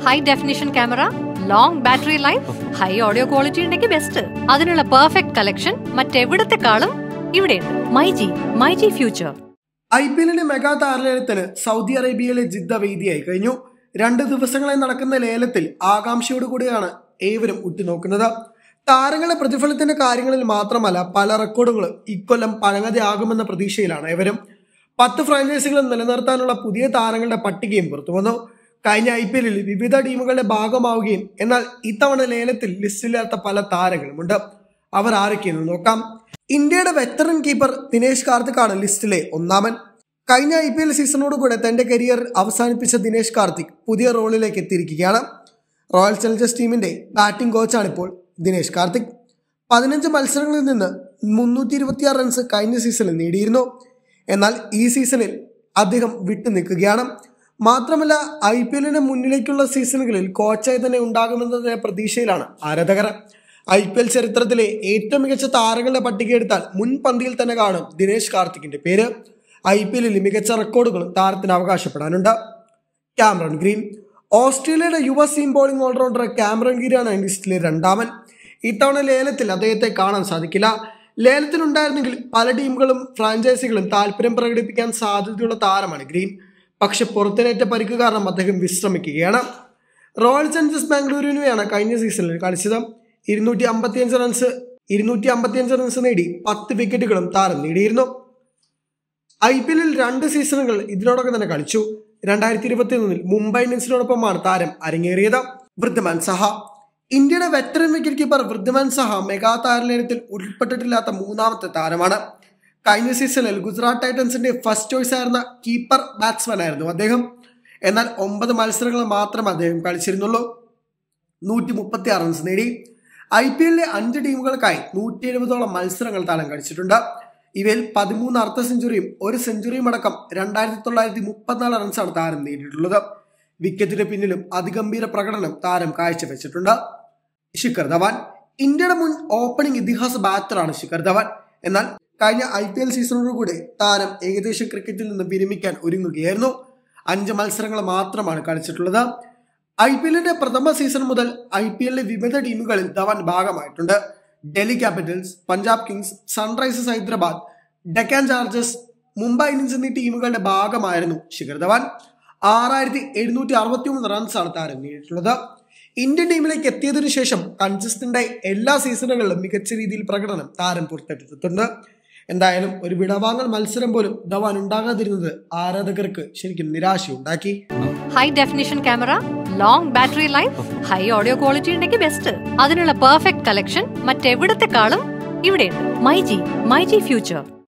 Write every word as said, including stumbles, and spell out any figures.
high definition camera, long battery life, high audio quality ഉണ്ടെങ്കിൽ best. അതിനുള്ള perfect collection മറ്റെവിടത്തെക്കാളും ഇവിടെയുണ്ട്. MyG myG future. I P എല്ലിന്റെ മെഗാ താരലേലത്തിന് സൗദി അറേബ്യയിലെ ജിദ്ദ വേദിയായി കഴിഞ്ഞു. രണ്ട് ദിവസങ്ങളായി നടക്കുന്ന ലേലത്തിൽ ആകാംക്ഷയോടുകൂടിയാണ് ഏവരും ഉറ്റുനോക്കുന്നത്. താരങ്ങളുടെ പ്രതിഫലത്തിന്റെ കാര്യങ്ങളിൽ മാത്രമല്ല, പല റെക്കോർഡുകളും ഇക്കൊല്ലം പഴങ്ങതയാകുമെന്ന പ്രതീക്ഷയിലാണ് ഏവരും. പത്ത് ഫ്രാഞ്ചൈസികളും നിലനിർത്താനുള്ള പുതിയ താരങ്ങളുടെ പട്ടികയും പുറത്തു വന്നു. കഴിഞ്ഞ ഐ പി എല്ലിൽ വിവിധ ടീമുകളുടെ ഭാഗമാവുകയും എന്നാൽ ഇത്തവണ ലേലത്തിൽ ലിസ്റ്റില്ലാത്ത പല താരങ്ങളുമുണ്ട്. അവർ ആരൊക്കെയെന്ന് നോക്കാം. ഇന്ത്യയുടെ വെറ്ററൻ കീപ്പർ ദിനേശ് കാർത്തിക്കാണ് ലിസ്റ്റിലെ ഒന്നാമൻ. കഴിഞ്ഞ ഐ പി എൽ സീസണോടുകൂടെ തന്റെ കരിയർ അവസാനിപ്പിച്ച ദിനേശ് കാർത്തിക് പുതിയ റോളിലേക്ക് എത്തിയിരിക്കുകയാണ്. റോയൽ ചലഞ്ചേഴ്സ് ടീമിന്റെ ബാറ്റിംഗ് കോച്ചാണിപ്പോൾ ദിനേശ് കാർത്തിക്. പതിനഞ്ച് മത്സരങ്ങളിൽ നിന്ന് മുന്നൂറ്റി ഇരുപത്തിയാറ് റൺസ് കഴിഞ്ഞ സീസണിൽ നേടിയിരുന്നു. എന്നാൽ ഈ സീസണിൽ അദ്ദേഹം വിട്ടു നിൽക്കുകയാണ്. മാത്രമല്ല, ഐ പി എല്ലിന്റെ മുന്നിലേക്കുള്ള സീസണുകളിൽ കോച്ചായി തന്നെ ഉണ്ടാകുമെന്നതിന്റെ പ്രതീക്ഷയിലാണ് ആരാധകർ. ഐ പി എൽ ചരിത്രത്തിലെ ഏറ്റവും മികച്ച താരങ്ങളുടെ പട്ടിക എടുത്താൽ മുൻപന്തിയിൽ തന്നെ കാണും ദിനേശ് കാർത്തിക്കിന്റെ പേര്. ഐ പി എല്ലിൽ മികച്ച റെക്കോർഡുകളും താരത്തിന് അവകാശപ്പെടാനുണ്ട്. Cameron Green. ഓസ്ട്രേലിയയുടെ യുവ സീം ബോളിംഗ് ഓൾറൗണ്ടർ കാമറൺ ഗ്രീനാണ് ലിസ്റ്റിലെ രണ്ടാമൻ. ഇത്തവണ ലേലത്തിൽ അദ്ദേഹത്തെ കാണാൻ സാധിക്കില്ല. ലേലത്തിലുണ്ടായിരുന്നെങ്കിൽ പല ടീമുകളും ഫ്രാഞ്ചൈസികളും താല്പര്യം പ്രകടിപ്പിക്കാൻ സാധ്യതയുള്ള താരമാണ് ഗ്രീൻ. പക്ഷെ പുറത്തിനേറ്റ പരിക്ക് കാരണം അദ്ദേഹം വിശ്രമിക്കുകയാണ്. റോയൽ ചലഞ്ചേഴ്സ് ബാംഗ്ലൂരിനുമാണ് കഴിഞ്ഞ സീസണിൽ കളിച്ചത്. ഇരുന്നൂറ്റി അമ്പത്തിയഞ്ച് റൺസ് ഇരുന്നൂറ്റി അമ്പത്തിയഞ്ച് റൺസ് നേടി പത്ത് വിക്കറ്റുകളും താരം നേടിയിരുന്നു. ഐ പി എല്ലിൽ രണ്ട് സീസണുകൾ ഇതിനോടൊപ്പം തന്നെ കളിച്ചു. രണ്ടായിരത്തി ഇരുപത്തി ഒന്നിൽ മുംബൈ ഇന്ത്യൻസിനോടൊപ്പമാണ് താരം അരങ്ങേറിയത്. വൃദ്ധമാൻ സഹ. ഇന്ത്യയുടെ വെറ്ററൻ വിക്കറ്റ് കീപ്പർ വൃദ്ധമാൻ സഹ മെഗാ താരലേലത്തിൽ ഉൾപ്പെട്ടിട്ടില്ലാത്ത മൂന്നാമത്തെ താരമാണ്. കഴിഞ്ഞ സീസണിൽ ഗുജറാത്ത് ടൈറ്റൻസിന്റെ ഫസ്റ്റ് ചോയ്സ് ആയിരുന്ന കീപ്പർ ബാറ്റ്സ്മാൻ ആയിരുന്നു അദ്ദേഹം. എന്നാൽ ഒമ്പത് മത്സരങ്ങൾ മാത്രം അദ്ദേഹം കളിച്ചിരുന്നുള്ളൂ. നൂറ്റി മുപ്പത്തി ആറ് റൺസ് നേടി. ഐ പി എല്ലിലെ അഞ്ച് ടീമുകൾക്കായി നൂറ്റി എഴുപതോളം മത്സരങ്ങൾ താരം കളിച്ചിട്ടുണ്ട്. ഇവയിൽ പതിമൂന്ന് അർദ്ധ സെഞ്ചുറിയും ഒരു സെഞ്ചുറിയും അടക്കം രണ്ടായിരത്തി തൊള്ളായിരത്തി മുപ്പത്തിനാല് റൺസാണ് താരം നേടിയിട്ടുള്ളത്. വിക്കറ്റിന് പിന്നിലും അതിഗംഭീര പ്രകടനം താരം കാഴ്ചവെച്ചിട്ടുണ്ട്. ശിഖർ ധവാൻ. ഇന്ത്യയുടെ മുൻ ഓപ്പണിംഗ് ഇതിഹാസ ബാറ്ററാണ് ശിഖർ ധവാൻ. എന്നാൽ കഴിഞ്ഞ ഐ പി എൽ സീസണോടുകൂടി താരം ഏകദേശം ക്രിക്കറ്റിൽ നിന്ന് വിരമിക്കാൻ ഒരുങ്ങുകയായിരുന്നു. അഞ്ച് മത്സരങ്ങൾ മാത്രമാണ് കളിച്ചിട്ടുള്ളത്. ഐ പി എല്ലിന്റെ പ്രഥമ സീസൺ മുതൽ ഐ പി എല്ലിലെ വിവിധ ടീമുകളിൽ ധവാൻ ഭാഗമായിട്ടുണ്ട്. Delhi Capitals, Punjab Kings, Sunrisers Hyderabad, Deccan Chargers, Mumbai Indians എന്നീ ടീമുകളുടെ ഭാഗമായിരുന്നു ശിഖർ ധവാൻ. ആറായിരത്തി എഴുന്നൂറ്റി അറുപത്തി മൂന്ന് റൺസാണ് താരം നേടിയിട്ടുള്ളത്. ഇന്ത്യൻ ടീമിലേക്ക് എത്തിയതിനു ശേഷം കൺസിസ്റ്റന്റ് എല്ലാ സീസണുകളിലും മികച്ച രീതിയിൽ പ്രകടനം താരം പുറത്തെടുത്തിട്ടുണ്ട്. എന്തായാലും ഒരു വിടവാങ്ങൽ മത്സരം പോലും ധവാൻ ഉണ്ടാകാതിരുന്നത് ആരാധകർക്ക് ശരിക്കും നിരാശയുണ്ടാക്കി. High definition camera, long battery life, high audio quality ഉണ്ടെങ്കിൽ ബെസ്റ്റ്. അതിനുള്ള പെർഫെക്റ്റ് കളക്ഷൻ മറ്റെവിടത്തെക്കാളും ഇവിടെയുണ്ട്. മൈജി മൈജി ഫ്യൂച്ചർ.